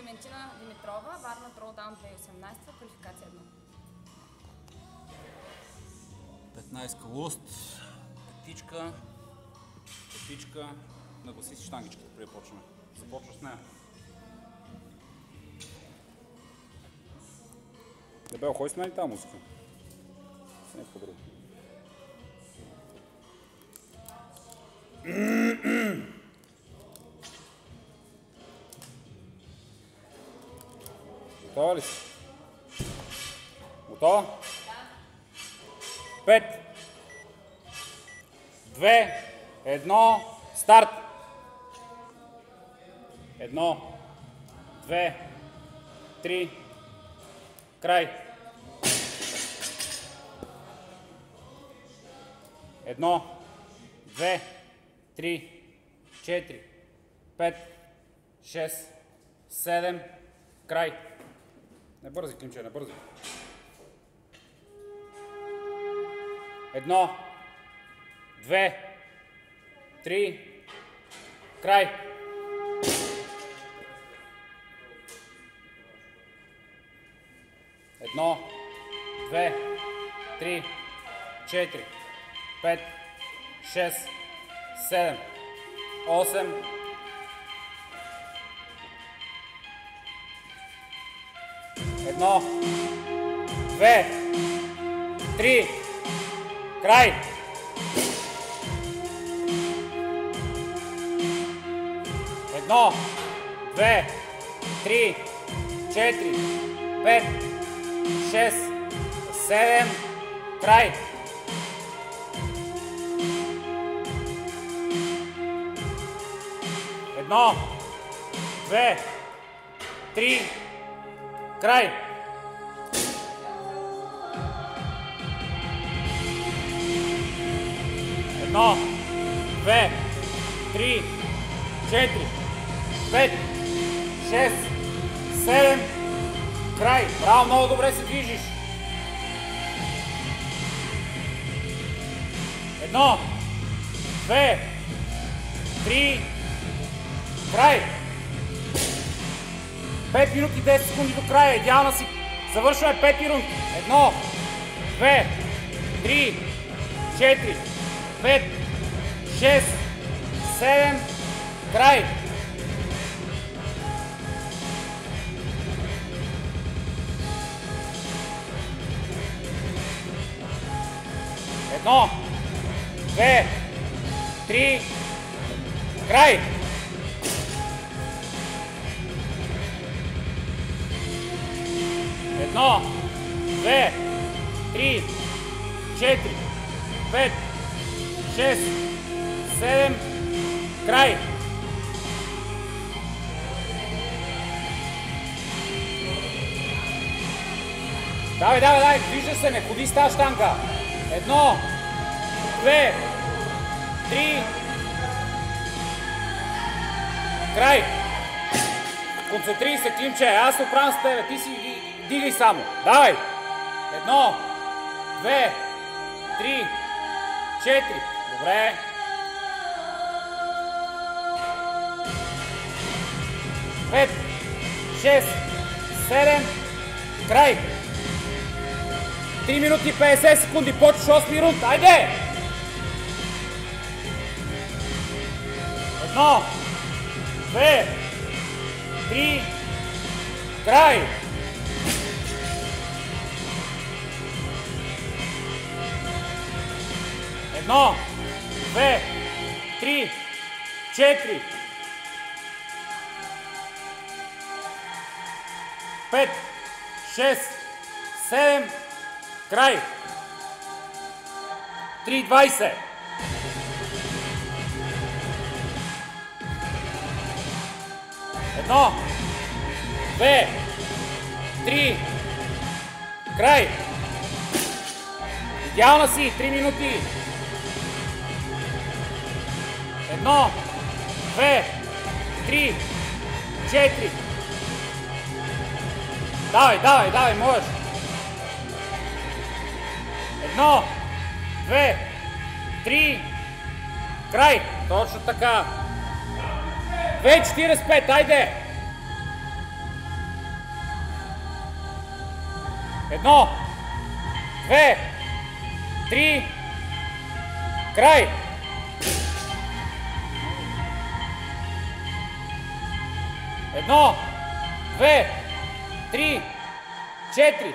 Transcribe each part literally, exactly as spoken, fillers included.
Клементина Димитрова, Варна Тролдаун две хиляди и осемнадесета, квалификация едно. петнадесет луст, петичка, петичка, нагласи си щангичката преди да почваме. Започва с нея. Дебел, хой с мен и тази музика. С нещо по-друго. Готова ли си? Готова? Пет, две, едно, старт! Едно, две, три, край! Едно, две, три, четири, пет, шест, седем, край! Не бързи, Климче, не бързи. Едно, две, три, край. Едно, две, три, четири, пет, шест, седем, осем, едно, две, три, край! Едно, две, три, четири, пет, шест, седем, край! Едно, две, три, край! Едно, две, три, четири, пет, шест, седем, край! Браво, много добре се движиш! Едно, две, три, край! пет минути и десет секунди до края, идеална си! Завършваме пети рунд! Едно, две, три, четири, пет, шест, седем, край! Едно, две, три, край! Едно, две, три, четири, пет, шест, седем, край! Давай, давай, давай, движа се, не ходи с тази щанга. Едно, две, три, край! Концентрирай се, Климче, аз се оправям с тебе, ти си дигай само. Давай! Едно, две, три, четири. Добре. Пет, шест, седем, край! три минути и петдесет секунди, почваш осми рунд, айде! Едно, две, три, край! Едно, две, три, четири, пет, шест, седем, край! три двадесет. Едно, две, три, край! Идеална си, три минути! Едно, две, три, четири. Давай, давай, давай, можеш! Едно, две, три, край! Точно така! две четиридесет и пет, айде! Едно, две, три, край! Едно, две, три, четири.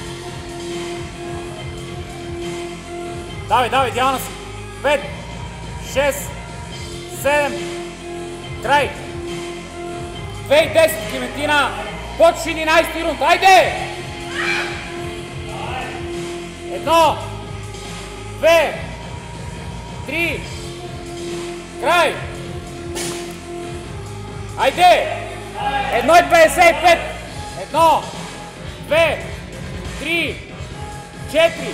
Давай, давай, Диана си. Пет, шест, седем, край. две и десет, Клементина. Почти единайсети рунд. Айде! Едно, две, три, край. Айде! Едно и петдесет и пет. Едно, две, три, четири.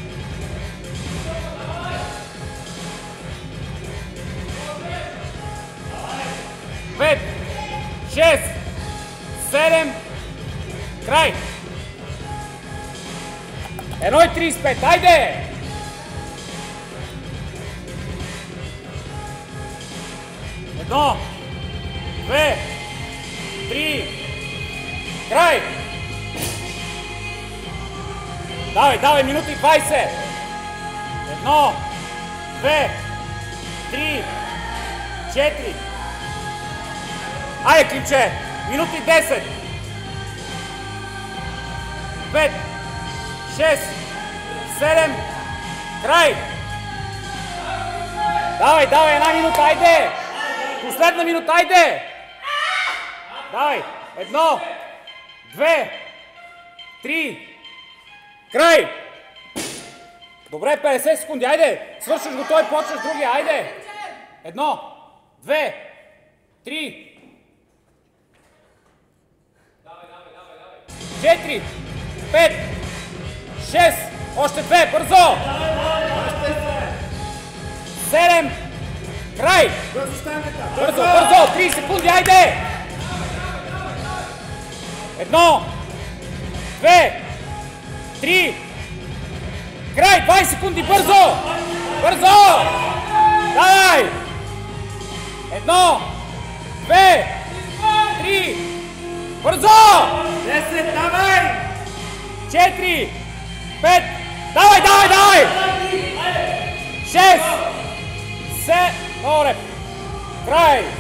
Пет, шест, седем, край. Едно и трийсет и пет. Айде! Едно, две, три, край! Давай, давай, минута и двайсет! Едно, две, три, четири. Айде, Климче! Минута и десет! Пет, шест, седем, край! Давай, давай, една минута, айде! Последна минута, айде! Давай! Едно, две, три, край! Добре, петдесет секунди, айде! Свършваш го той, почваш другия, айде! Едно, две, три, четири, пет, шест, още две, бързо! седем, край! Бързо, бързо, трийсет секунди, айде! Едно, две, три, край, двайсет секунди, бързо! Бързо! Давай! Едно, две, три, бързо! десет, давай! четири, пет, давай, давай, давай! шест, седем, добре, край!